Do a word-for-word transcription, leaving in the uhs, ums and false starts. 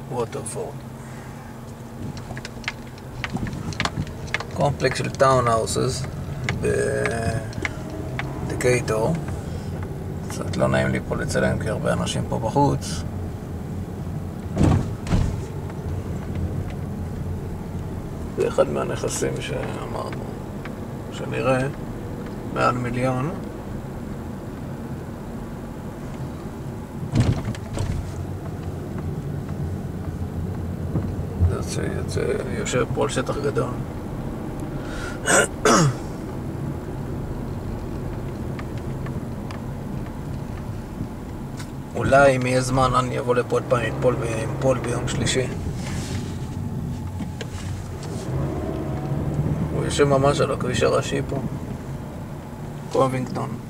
ווטרפורד. קומפלקס של טאונהאוסס בדקייטור. קצת לא נעים לי פה לצלם כי הרבה אנשים פה בחוץ. זה אחד מהנכסים שאמרנו שנראה מעל מיליון. זה, זה יושב פה על שטח גדול. אולי אם יהיה זמן אני אבוא לפה עוד פעם עם פול ביום שלישי. הוא יושב ממש על הכביש הראשי פה, קובינגטון.